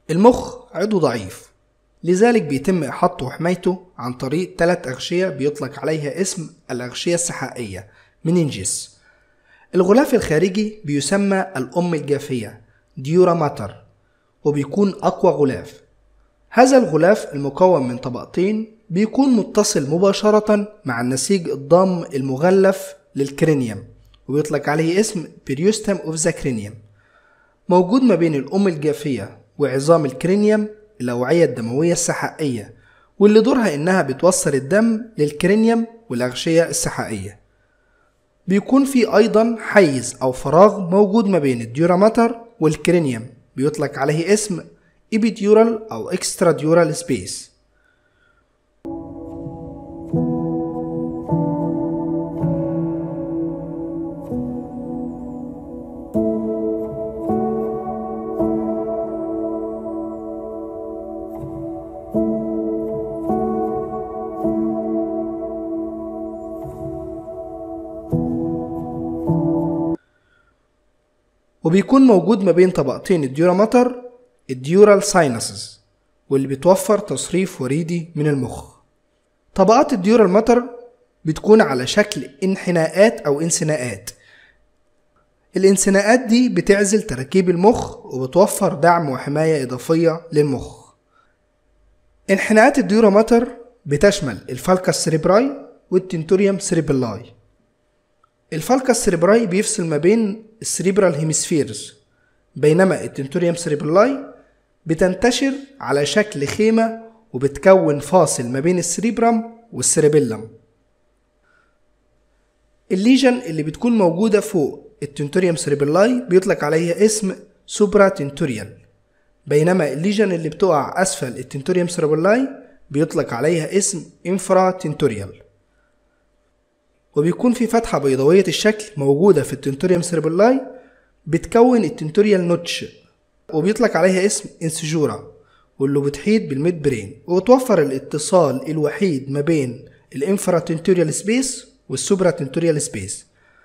المخ عضو ضعيف، لذلك بيتم إحاطته وحمايته عن طريق 3 أغشية بيطلق عليها اسم الأغشية السحائية meninges. الغلاف الخارجي بيسمى الأم الجافية ديورا ماتر، وبيكون أقوى غلاف. هذا الغلاف المكون من طبقتين بيكون متصل مباشرة مع النسيج الضام المغلف للكرينيوم، وبيطلق عليه اسم بريوستم اوف ذا كرينيوم. موجود ما بين الأم الجافية وعظام الكرينيوم الأوعية الدموية السحائية، واللي دورها إنها بتوصل الدم للكرينيوم والأغشية السحائية. بيكون في أيضا حيز أو فراغ موجود ما بين الديورا ماتر والكرينيوم، بيطلق عليه اسم epidural أو extradural space. وبيكون موجود ما بين طبقتين الديورا ماتر الديورال ساينسز، واللي بتوفر تصريف وريدي من المخ. طبقات الديورال ماتر بتكون على شكل انحناءات أو انسناءات. الانسناءات دي بتعزل تراكيب المخ وبتوفر دعم وحماية إضافية للمخ. انحناءات الديورا ماتر بتشمل الفالكاس سيريبراي والتنتوريوم سيريبيلاي. الفالكاس سيريبراي بيفصل ما بين السيريبرال هيمسفيرز، بينما التنتوريوم سيريبيلاي بتنتشر على شكل خيمة وبتكون فاصل ما بين السيريبرم والسيريبيلم. الليجن اللي بتكون موجودة فوق التنتوريوم سيريبيلاي بيطلق عليها اسم سوبرا تنتوريال، بينما الليجن اللي بتقع أسفل التنتوريوم سيريبيلاي بيطلق عليها اسم انفرا تنتوريال. وبيكون في فتحة بيضاوية الشكل موجودة في التنتوريوم سيريبيلاي بتكون التنتوريال نوتش، وبيطلق عليها اسم انسجورا، واللي بتحيط بالميد برين وتوفر الاتصال الوحيد ما بين الانفرا تنتوريال سبيس والسوبرا تنتوريال سبيس.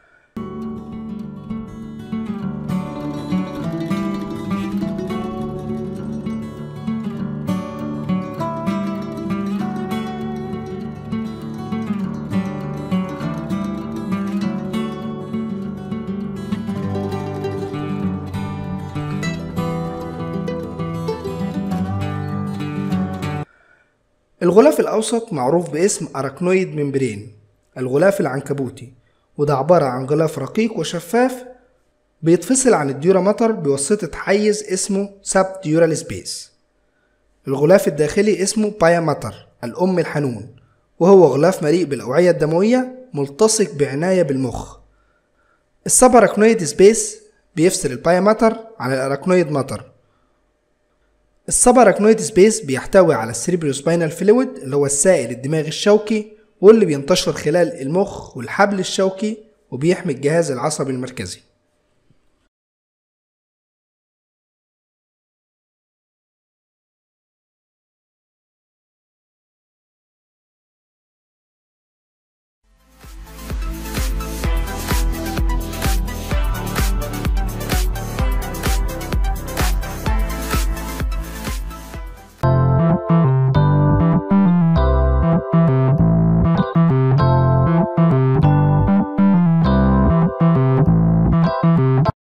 الغلاف الأوسط معروف باسم أراكنويد ممبرين، الغلاف العنكبوتي، وده عبارة عن غلاف رقيق وشفاف بيتفصل عن الديورا ماتر بواسطة حيز اسمه سب ديورال سبيس. الغلاف الداخلي اسمه بايا ماتر الأم الحنون، وهو غلاف مليء بالأوعية الدموية ملتصق بعناية بالمخ. السب أراكنويد سبيس بيفصل البايا ماتر عن الأراكنويد ماتر. السب أراكنويد سبيس بيحتوي على السيريبروسباينال فلويد اللي هو السائل الدماغي الشوكي، واللي بينتشر خلال المخ والحبل الشوكي وبيحمي الجهاز العصبي المركزي.